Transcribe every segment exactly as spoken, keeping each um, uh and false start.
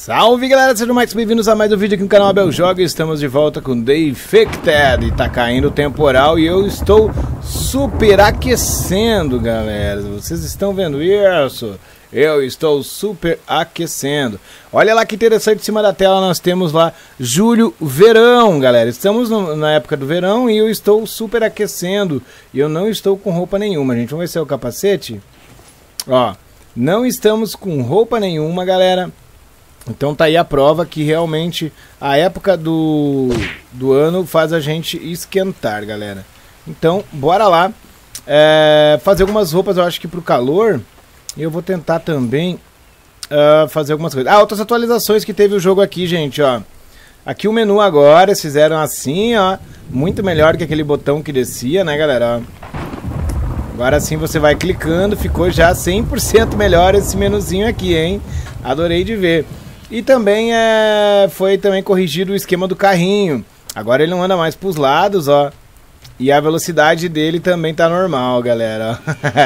Salve galera, sejam mais bem-vindos a mais um vídeo aqui no canal Abel Joga. Estamos de volta com The Infected e tá caindo o temporal e eu estou super aquecendo, galera. Vocês estão vendo isso? Eu estou super aquecendo. Olha lá que interessante, em cima da tela nós temos lá julho, verão, galera. Estamos no, na época do verão e eu estou super aquecendo. E eu não estou com roupa nenhuma, gente. Vamos ver se é o capacete. Ó, não estamos com roupa nenhuma, galera. Então tá aí a prova que realmente a época do, do ano faz a gente esquentar, galera. Então, bora lá é, fazer algumas roupas, eu acho que pro calor. E eu vou tentar também uh, fazer algumas coisas. Ah, outras atualizações que teve o jogo aqui, gente, ó. Aqui o menu agora, eles fizeram assim, ó. Muito melhor que aquele botão que descia, né, galera? Ó. Agora sim você vai clicando, ficou já cem por cento melhor esse menuzinho aqui, hein? Adorei de ver. E também é, foi também corrigido o esquema do carrinho. Agora ele não anda mais para os lados, ó. E a velocidade dele também tá normal, galera.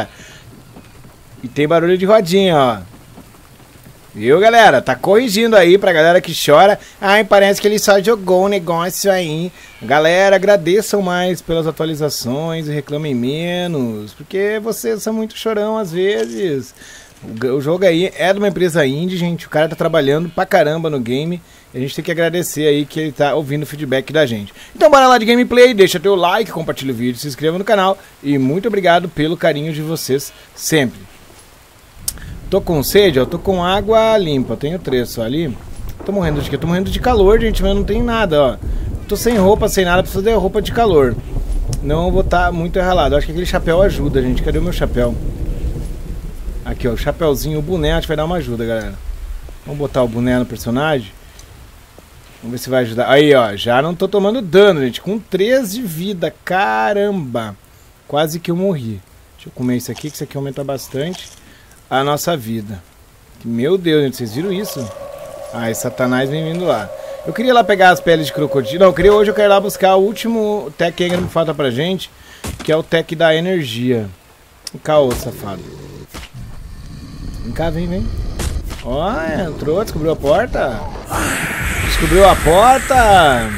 E tem barulho de rodinha, ó. Viu, galera? Tá corrigindo aí pra galera que chora. Ai, parece que ele só jogou um negócio aí. Galera, agradeçam mais pelas atualizações e reclamem menos. Porque vocês são muito chorão às vezes. O jogo aí é de uma empresa indie, gente. O cara tá trabalhando pra caramba no game. E a gente tem que agradecer aí que ele tá ouvindo o feedback da gente. Então bora lá de gameplay, deixa teu like, compartilha o vídeo, se inscreva no canal. E muito obrigado pelo carinho de vocês sempre. Tô com sede, ó, tô com água limpa. Tenho três só ali. Tô morrendo de quê? Tô morrendo de calor, gente, mas não tem nada, ó. Tô sem roupa, sem nada, preciso de roupa de calor. Não vou estar muito ralado. Acho que aquele chapéu ajuda, gente. Cadê o meu chapéu? Aqui, ó, o chapéuzinho, o boné, acho que vai dar uma ajuda, galera. Vamos botar o boné no personagem. Vamos ver se vai ajudar. Aí, ó, já não tô tomando dano, gente. Com três de vida, caramba. Quase que eu morri. Deixa eu comer isso aqui, que isso aqui aumenta bastante a nossa vida. Meu Deus, gente, vocês viram isso? Ah, esse Satanás vem vindo lá. Eu queria lá pegar as peles de crocodilo. Não, eu queria hoje, eu quero ir lá buscar o último tech que ainda me falta pra gente, que é o tech da energia. Caô, safado. Vem cá, vem, vem. Ó, entrou, descobriu a porta. Descobriu a porta.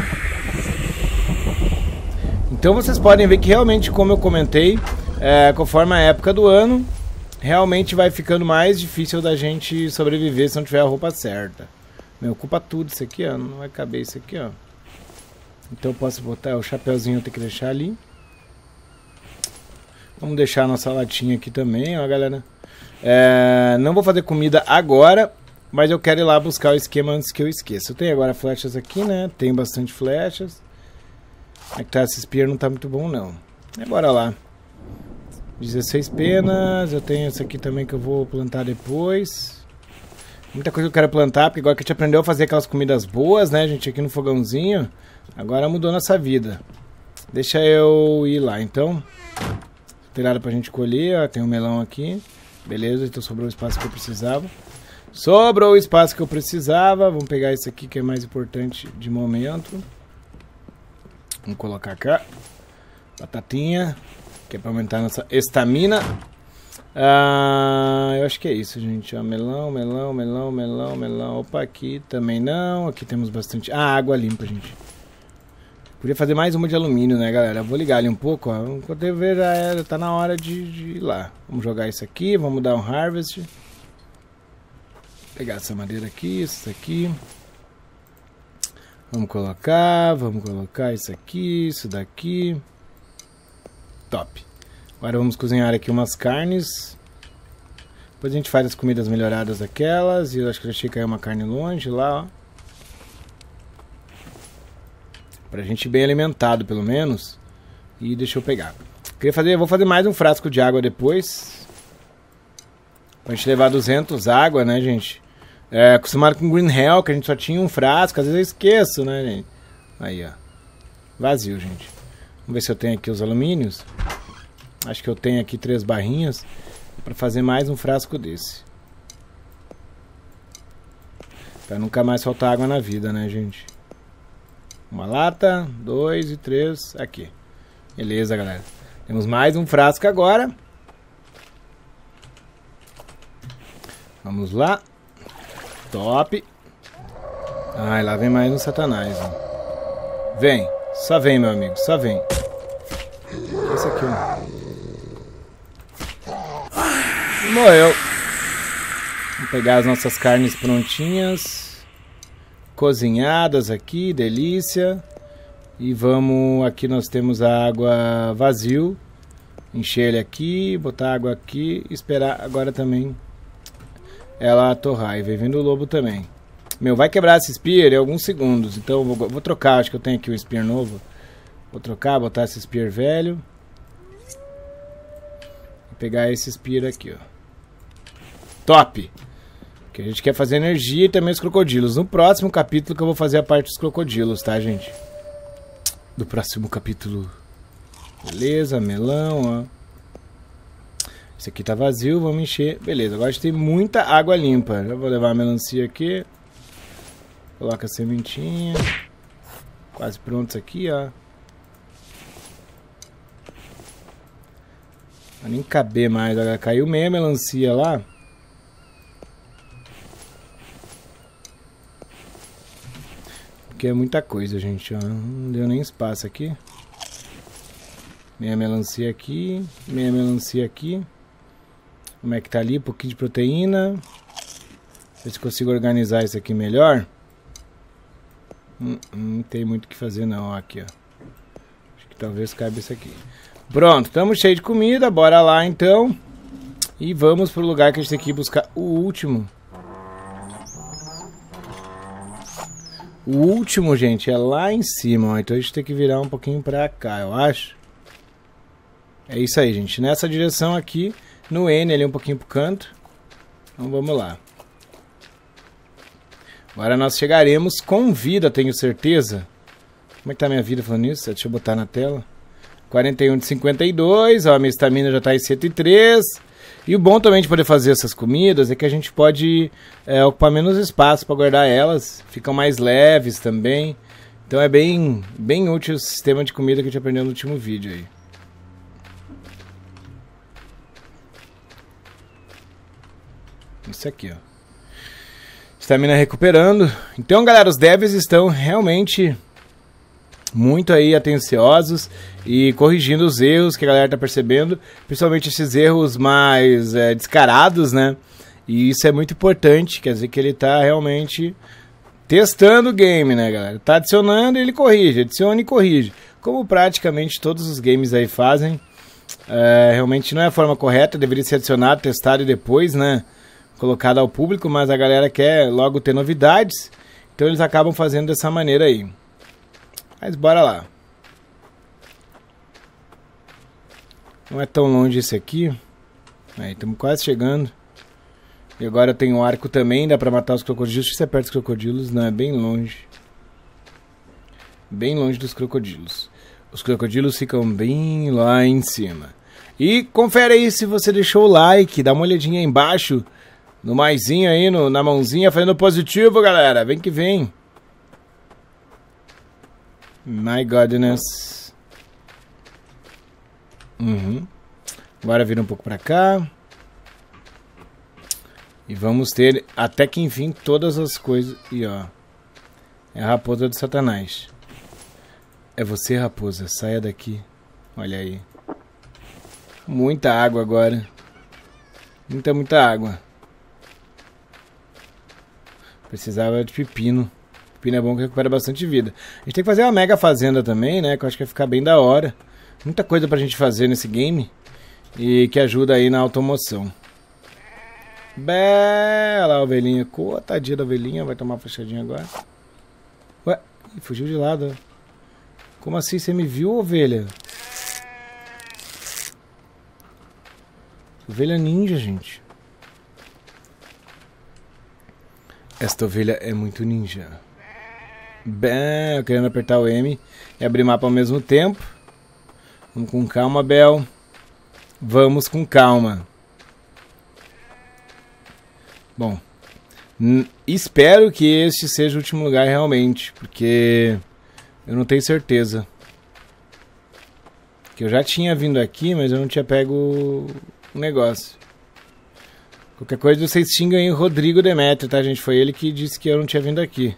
Então vocês podem ver que realmente, como eu comentei, é, conforme a época do ano, realmente vai ficando mais difícil da gente sobreviver se não tiver a roupa certa. Me ocupa tudo isso aqui, ó. Não vai caber isso aqui, ó. Então eu posso botar o chapéuzinho, eu tenho que deixar ali. Vamos deixar a nossa latinha aqui também, ó, galera. É, não vou fazer comida agora, mas eu quero ir lá buscar o esquema antes que eu esqueça. Eu tenho agora flechas aqui, né? Tem bastante flechas. É que tá, esse spear não tá muito bom, não. É, bora lá. dezesseis penas. Eu tenho esse aqui também que eu vou plantar depois. Muita coisa que eu quero plantar, porque agora que a gente aprendeu a fazer aquelas comidas boas, né, gente, aqui no fogãozinho, agora mudou nossa vida. Deixa eu ir lá, então. Tem nada pra gente colher, ó, tem um melão aqui. Beleza, então sobrou o espaço que eu precisava. Sobrou o espaço que eu precisava. Vamos pegar esse aqui que é mais importante de momento. Vamos colocar cá. Batatinha, que é pra aumentar a nossa estamina. Ah, eu acho que é isso, gente. Ó, melão, melão, melão, melão, melão. Opa, aqui também não. Aqui temos bastante... Ah, água limpa, gente. Podia fazer mais uma de alumínio, né, galera? Eu vou ligar ali um pouco, ó. Enquanto eu ver, já era, tá na hora de, de ir lá. Vamos jogar isso aqui, vamos dar um harvest. Pegar essa madeira aqui, isso aqui. Vamos colocar, vamos colocar isso aqui, isso daqui. Top. Agora vamos cozinhar aqui umas carnes. Depois a gente faz as comidas melhoradas aquelas. E eu acho que eu deixei cair uma carne longe lá, ó. Pra gente ir bem alimentado, pelo menos. E deixa eu pegar. Queria fazer, vou fazer mais um frasco de água depois. Pra gente levar duzentos água, né, gente? É, acostumado com Green Hell, que a gente só tinha um frasco. Às vezes eu esqueço, né, gente? Aí, ó. Vazio, gente. Vamos ver se eu tenho aqui os alumínios. Acho que eu tenho aqui três barrinhas. Pra fazer mais um frasco desse. Pra nunca mais faltar água na vida, né, gente? Uma lata, dois e três, aqui. Beleza, galera. Temos mais um frasco agora. Vamos lá. Top. Ai, lá vem mais um satanás, ó. Vem. Só vem, meu amigo. Só vem. Esse aqui, ó. Morreu. Vamos pegar as nossas carnes prontinhas. Cozinhadas aqui. Delícia. E vamos... Aqui nós temos a água vazio. Encher ele aqui. Botar água aqui. Esperar agora também ela torrar. E vem vindo o lobo também. Meu, vai quebrar esse spear em alguns segundos. Então eu vou, vou trocar. Acho que eu tenho aqui um spear novo. Vou trocar, botar esse spear velho. E pegar esse spear aqui, ó. Top! Que a gente quer fazer energia e também os crocodilos. No próximo capítulo que eu vou fazer a parte dos crocodilos, tá, gente? Do próximo capítulo. Beleza, melão, ó. Esse aqui tá vazio, vamos encher. Beleza, agora a gente tem muita água limpa. Já vou levar a melancia aqui. Coloca a sementinha. Quase prontos aqui, ó. Vai nem caber mais. Agora caiu meia melancia lá. Porque é muita coisa, gente, ó. Não deu nem espaço aqui. Meia melancia aqui. Meia melancia aqui. Como é que tá ali? Um pouquinho de proteína. Ver se consigo organizar isso aqui melhor. Hum, não tem muito o que fazer não, ó, aqui, ó. Acho que talvez caiba isso aqui. Pronto, estamos cheios de comida. Bora lá então. E vamos pro lugar que a gente tem que ir buscar o último. O último, gente, é lá em cima, ó. Então a gente tem que virar um pouquinho pra cá, eu acho. É isso aí, gente. Nessa direção aqui. No N ali um pouquinho pro canto. Então vamos lá. Agora nós chegaremos com vida, tenho certeza. Como é que tá a minha vida falando isso? Deixa eu botar na tela. quarenta e um de cinquenta e dois. Ó, a minha estamina já tá em cento e três. E o bom também de poder fazer essas comidas é que a gente pode é, ocupar menos espaço para guardar elas. Ficam mais leves também. Então é bem, bem útil o sistema de comida que a gente aprendeu no último vídeo aí. Isso aqui, ó. Estamina recuperando. Então, galera, os devs estão realmente muito aí atenciosos e corrigindo os erros que a galera tá percebendo, principalmente esses erros mais é, descarados, né? E isso é muito importante, quer dizer que ele tá realmente testando o game, né, galera? Tá adicionando e ele corrige, adiciona e corrige. Como praticamente todos os games aí fazem. É, realmente não é a forma correta, deveria ser adicionado, testado e depois, né? Colocado ao público, mas a galera quer logo ter novidades, então eles acabam fazendo dessa maneira aí. Mas bora lá. Não é tão longe esse aqui. Aí, estamos quase chegando. E agora eu tenho um arco também, dá pra matar os crocodilos. Se você aperta os crocodilos, não, é bem longe. Bem longe dos crocodilos. Os crocodilos ficam bem lá em cima. E confere aí se você deixou o like, dá uma olhadinha aí embaixo. No maisinho aí, no, na mãozinha, fazendo positivo, galera. Vem que vem. My goodness. Uhum. Agora vira um pouco pra cá. E vamos ter, até que enfim, todas as coisas. E ó. É a raposa do Satanás. É você, raposa. Saia daqui. Olha aí. Muita água agora. Muita, muita água. Precisava de pepino. Pepino é bom que recupera bastante vida. A gente tem que fazer uma mega fazenda também, né? Que eu acho que vai ficar bem da hora. Muita coisa pra gente fazer nesse game. E que ajuda aí na automoção. Bela a ovelhinha. Pô, tadinha da ovelhinha. Vai tomar uma fechadinha agora. Ué, fugiu de lado. Como assim? Você me viu, ovelha? Ovelha ninja, gente. Esta ovelha é muito ninja. Bem, eu querendo apertar o M e abrir mapa ao mesmo tempo. Vamos com calma, Bel. Vamos com calma. Bom, espero que este seja o último lugar realmente, porque eu não tenho certeza. Que eu já tinha vindo aqui, mas eu não tinha pego o negócio. Qualquer coisa vocês xingam aí o Rodrigo Demetrio, tá, gente? Foi ele que disse que eu não tinha vindo aqui.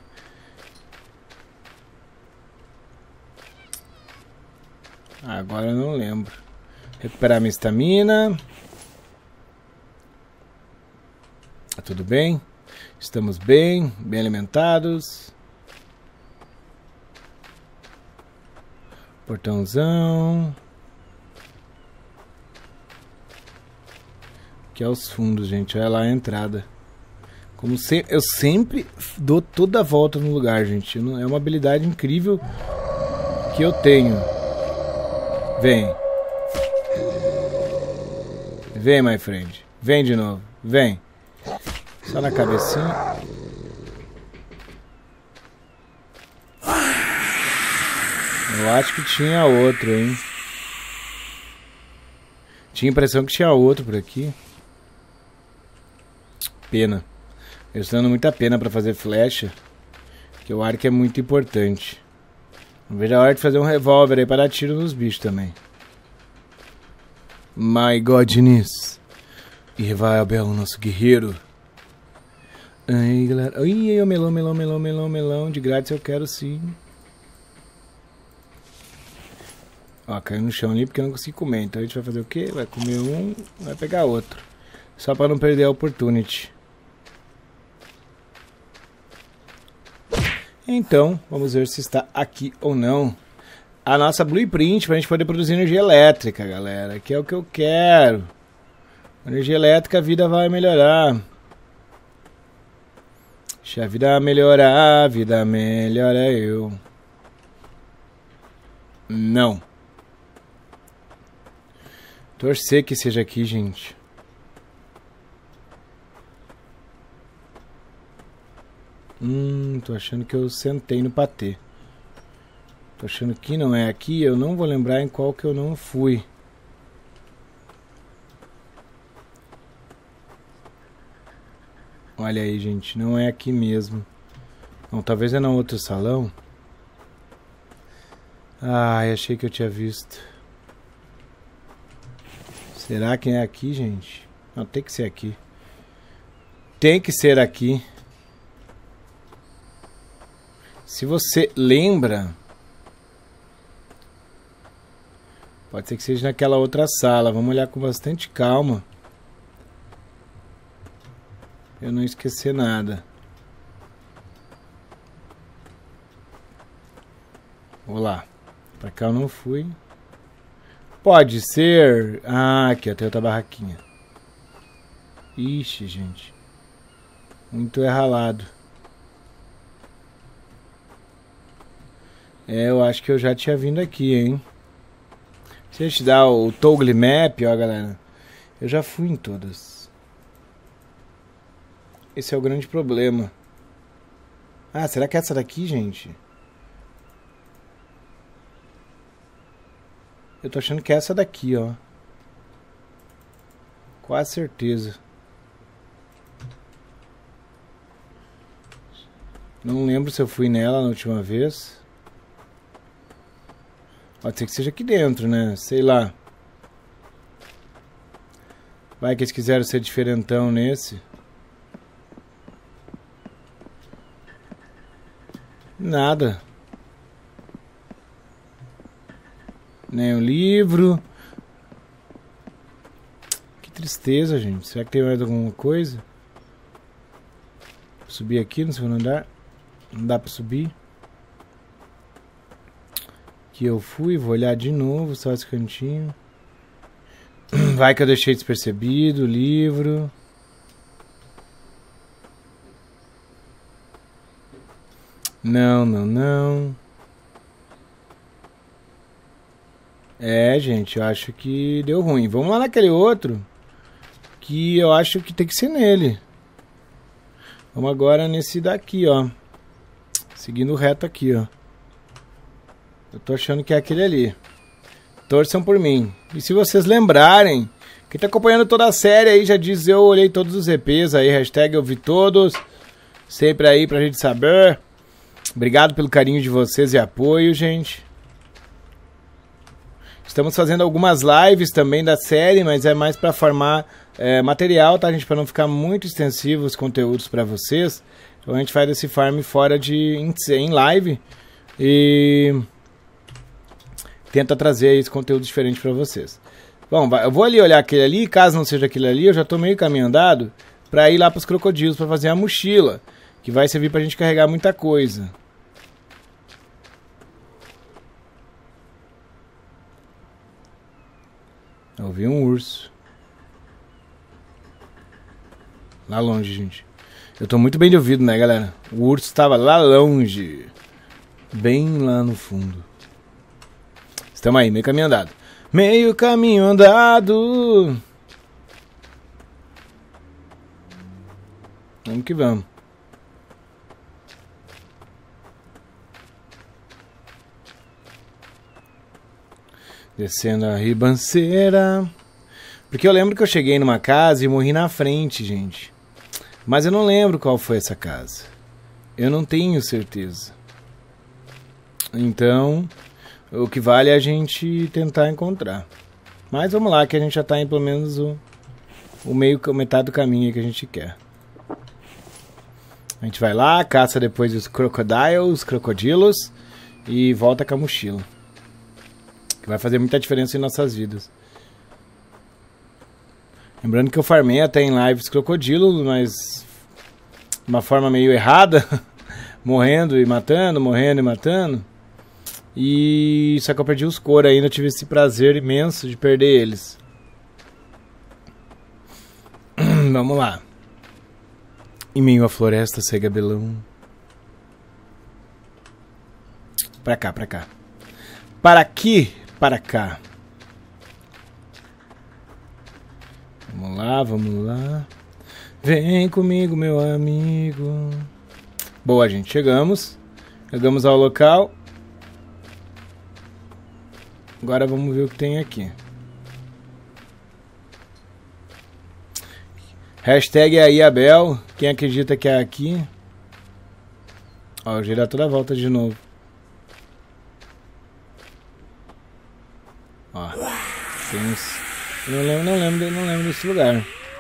Agora eu não lembro. Recuperar minha estamina. Tá tudo bem? Estamos bem, bem alimentados. Portãozão. Aqui é os fundos, gente. Olha lá a entrada. Como se... Eu sempre dou toda a volta no lugar, gente. É uma habilidade incrível que eu tenho. Vem. Vem, my friend. Vem de novo. Vem. Só na cabecinha. Eu acho que tinha outro, hein? Tinha a impressão que tinha outro por aqui. Pena. Eu estou dando muita pena pra fazer flecha. Que o arco é muito importante. Não vejo a hora de fazer um revólver aí para dar tiro nos bichos também. My Godness. E Reviabel, nosso guerreiro. Aí, galera. Ai, o melão, melão, melão, melão, melão. De grátis eu quero sim. Ó, caiu no chão ali porque eu não consegui comer. Então a gente vai fazer o quê? Vai comer um, vai pegar outro. Só para não perder a opportunity. Então, vamos ver se está aqui ou não a nossa blueprint para a gente poder produzir energia elétrica, galera. Que é o que eu quero. Energia elétrica, a vida vai melhorar. Se a vida melhorar, a vida melhora eu. Não. Torcer que seja aqui, gente. Hum, tô achando que eu sentei no patê. Tô achando que não é aqui. Eu não vou lembrar em qual que eu não fui. Olha aí, gente. Não é aqui mesmo. Não, talvez é no outro salão. Ai, achei que eu tinha visto. Será que é aqui, gente? Não, tem que ser aqui. Tem que ser aqui. Se você lembra... Pode ser que seja naquela outra sala. Vamos olhar com bastante calma. Eu não esquecer nada. Vou lá. Pra cá eu não fui. Pode ser... Ah, aqui ó, tem outra barraquinha. Ixi, gente. Muito erralado. É, eu acho que eu já tinha vindo aqui, hein. Se a gente dá o Toggle Map, ó, galera. Eu já fui em todas. Esse é o grande problema. Ah, será que é essa daqui, gente? Eu tô achando que é essa daqui, ó. Quase certeza. Não lembro se eu fui nela na última vez. Pode ser que seja aqui dentro, né? Sei lá. Vai que eles quiseram ser diferentão nesse. Nada. Nem um livro. Que tristeza, gente. Será que tem mais alguma coisa? Vou subir aqui no segundo andar. Não dá pra subir. Que eu fui, vou olhar de novo, só esse cantinho. Vai que eu deixei despercebido o livro. Não, não, não. É, gente, eu acho que deu ruim. Vamos lá naquele outro. Que eu acho que tem que ser nele. Vamos agora nesse daqui, ó. Seguindo reto aqui, ó. Eu tô achando que é aquele ali. Torçam por mim. E se vocês lembrarem, quem tá acompanhando toda a série aí já diz, eu olhei todos os E Ps aí, hashtag eu vi todos. Sempre aí pra gente saber. Obrigado pelo carinho de vocês e apoio, gente. Estamos fazendo algumas lives também da série, mas é mais pra formar é, material, tá, gente? Para não ficar muito extensivo os conteúdos para vocês. Então a gente faz esse farm fora de em, em live e tenta trazer esse conteúdo diferente para vocês. Bom, eu vou ali olhar aquele ali, caso não seja aquele ali, eu já tô meio caminho andado para ir lá para os crocodilos para fazer a mochila, que vai servir pra gente carregar muita coisa. Eu vi um urso. Lá longe, gente. Eu tô muito bem de ouvido, né, galera? O urso estava lá longe. Bem lá no fundo. Estamos aí, meio caminho andado. Meio caminho andado. Vamos que vamos. Descendo a ribanceira. Porque eu lembro que eu cheguei numa casa e morri na frente, gente. Mas eu não lembro qual foi essa casa. Eu não tenho certeza. Então, o que vale é a gente tentar encontrar. Mas vamos lá, que a gente já tá em pelo menos o, o meio, metade do caminho que a gente quer. A gente vai lá, caça depois os crocodiles, os crocodilos e volta com a mochila. Que vai fazer muita diferença em nossas vidas. Lembrando que eu farmei até em lives crocodilo, mas de uma forma meio errada. Morrendo e matando, morrendo e matando. E só que eu perdi os couro ainda, eu tive esse prazer imenso de perder eles. Vamos lá. Em meio à floresta, cega belão. Pra cá, pra cá. Para aqui, para cá. Vamos lá, vamos lá. Vem comigo, meu amigo. Boa, gente, chegamos. Chegamos ao local. Agora vamos ver o que tem aqui. Hashtag aí, Abel. Quem acredita que é aqui? Ó, eu girar toda a volta de novo. Ó. Tem uns... Eu não lembro, não lembro, não lembro desse lugar.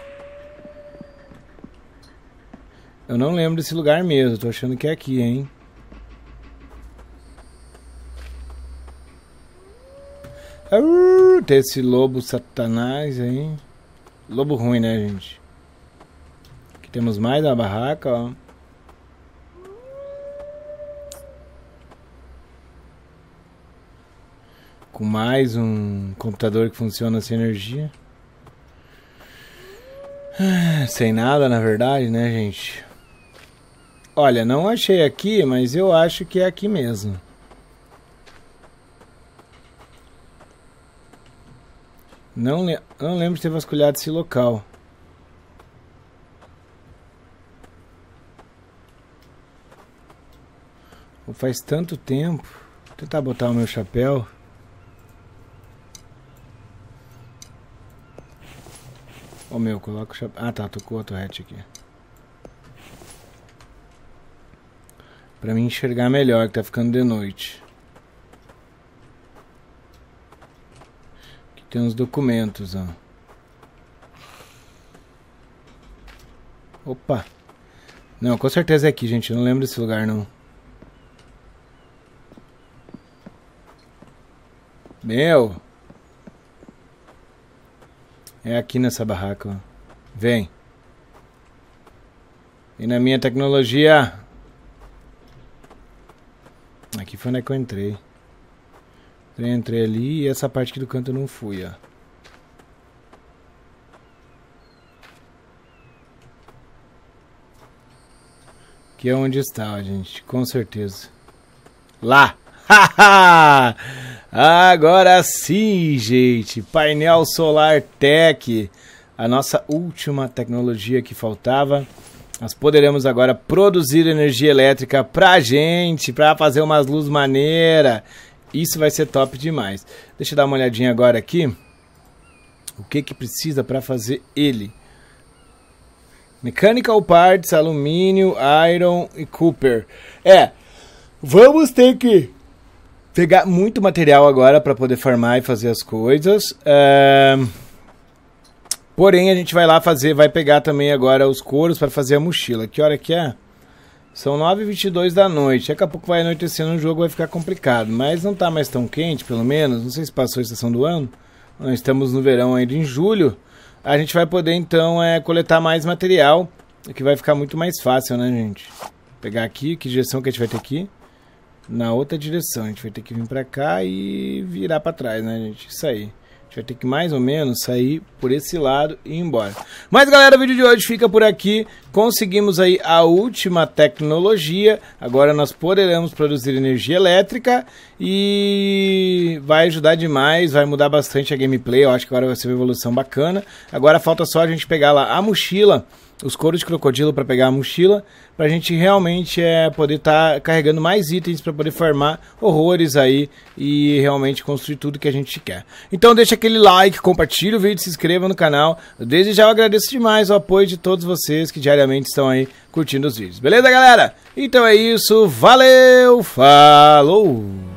Eu não lembro desse lugar mesmo. Tô achando que é aqui, hein? Uh, tem esse lobo satanás aí. Lobo ruim, né, gente? Aqui temos mais uma barraca, ó. Com mais um computador que funciona sem energia. Sem nada, na verdade, né, gente? Olha, não achei aqui, mas eu acho que é aqui mesmo. Não, le não lembro de ter vasculhado esse local. Faz tanto tempo. Vou tentar botar o meu chapéu. Ô, meu, coloca o chapéu. Ah, tá, tocou a torrete aqui. Pra mim enxergar melhor, que tá ficando de noite. Aqui tem uns documentos, ó. Opa! Não, com certeza é aqui, gente. Eu não lembro desse lugar, não. Meu! É aqui nessa barraca, ó. Vem. E na minha tecnologia. Aqui foi onde é que eu entrei. Eu entrei ali e essa parte aqui do canto eu não fui, ó. Aqui é onde está, ó, gente. Com certeza. Lá! Haha! Agora sim, gente. Painel Solar Tech. A nossa última tecnologia que faltava. Nós poderemos agora produzir energia elétrica pra gente, pra fazer umas luzes maneiras. Isso vai ser top demais. Deixa eu dar uma olhadinha agora aqui. O que que precisa pra fazer ele? Mechanical Parts, alumínio, iron e copper. É, vamos ter que pegar muito material agora para poder farmar e fazer as coisas. É... Porém, a gente vai lá fazer, vai pegar também agora os couros para fazer a mochila. Que hora que é? São nove e vinte e dois da noite. Daqui a pouco vai anoitecendo, o jogo vai ficar complicado. Mas não tá mais tão quente, pelo menos. Não sei se passou a estação do ano. Nós estamos no verão ainda em julho. A gente vai poder, então, é, coletar mais material. Que vai ficar muito mais fácil, né, gente? Vou pegar aqui, que direção que a gente vai ter aqui? Na outra direção. A gente vai ter que vir pra cá e virar pra trás, né, gente? Isso aí. Vai ter que mais ou menos sair por esse lado e ir embora. Mas galera, o vídeo de hoje fica por aqui. Conseguimos aí a última tecnologia. Agora nós poderemos produzir energia elétrica. E vai ajudar demais. Vai mudar bastante a gameplay. Eu acho que agora vai ser uma evolução bacana. Agora falta só a gente pegar lá a mochila. Os couros de crocodilo para pegar a mochila, para a gente realmente é, poder estar tá carregando mais itens para poder farmar horrores aí e realmente construir tudo que a gente quer. Então deixa aquele like, compartilha o vídeo, se inscreva no canal. Desde já eu agradeço demais o apoio de todos vocês que diariamente estão aí curtindo os vídeos. Beleza, galera? Então é isso, valeu, falou!